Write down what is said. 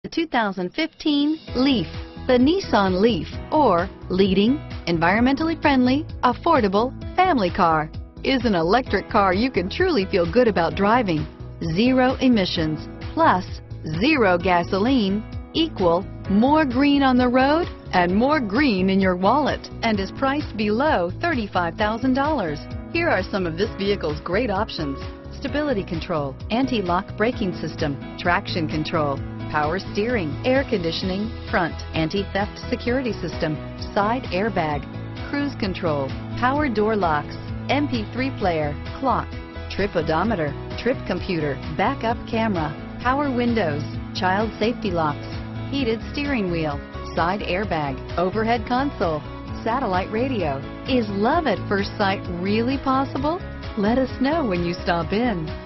The 2015 Leaf. The Nissan Leaf, or leading, environmentally friendly, affordable family car, is an electric car you can truly feel good about driving. Zero emissions plus zero gasoline equal more green on the road and more green in your wallet, and is priced below $35,000. Here are some of this vehicle's great options: stability control, anti-lock braking system, traction control, power steering, air conditioning, front, anti-theft security system, side airbag, cruise control, power door locks, MP3 player, clock, trip odometer, trip computer, backup camera, power windows, child safety locks, heated steering wheel, side airbag, overhead console, satellite radio. Is love at first sight really possible? Let us know when you stop in.